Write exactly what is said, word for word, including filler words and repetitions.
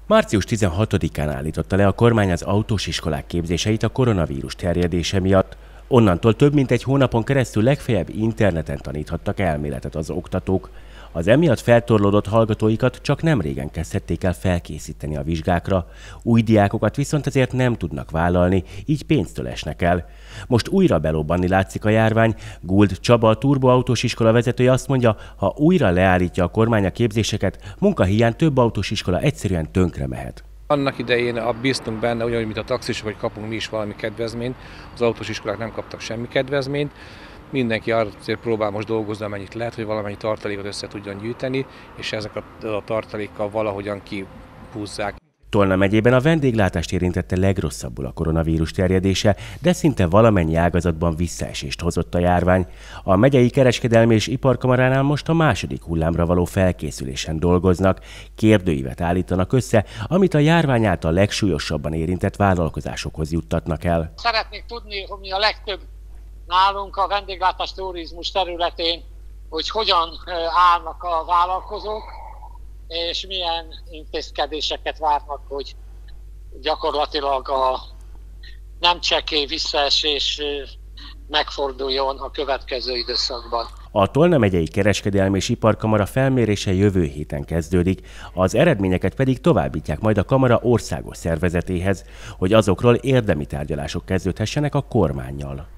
március tizenhatodikán állította le a kormány az autós iskolák képzéseit a koronavírus terjedése miatt. Onnantól több mint egy hónapon keresztül legfeljebb interneten taníthattak elméletet az oktatók. Az emiatt feltorlódott hallgatóikat csak nem régen kezdhették el felkészíteni a vizsgákra. Új diákokat viszont ezért nem tudnak vállalni, így pénztől esnek el. Most újra belobbanni látszik a járvány. Guld Csaba, a turboautós iskola vezetője azt mondja, ha újra leállítja a kormány a képzéseket, munkahiány több autós iskola egyszerűen tönkre mehet. Annak idején bíztunk benne, ugyanúgy, mint a taxisok, hogy kapunk mi is valami kedvezményt, az autós iskolák nem kaptak semmi kedvezményt. Mindenki azért próbál most dolgozni, amennyit lehet, hogy valamennyi tartalékot össze tudjon gyűjteni, és ezek a, a tartalékkal valahogyan kihúzzák. Tolna megyében a vendéglátást érintette legrosszabbul a koronavírus terjedése, de szinte valamennyi ágazatban visszaesést hozott a járvány. A megyei kereskedelmi és iparkamaránál most a második hullámra való felkészülésen dolgoznak. Kérdőívet állítanak össze, amit a járvány által legsúlyosabban érintett vállalkozásokhoz juttatnak el. Szeretnék tudni, hogy mi a legtöbb nálunk a vendéglátás turizmus területén, hogy hogyan állnak a vállalkozók, és milyen intézkedéseket várnak, hogy gyakorlatilag a nem csekély visszaesés megforduljon a következő időszakban. A Tolna megyei kereskedelmi és iparkamara felmérése jövő héten kezdődik, az eredményeket pedig továbbítják majd a kamara országos szervezetéhez, hogy azokról érdemi tárgyalások kezdődhessenek a kormánnyal.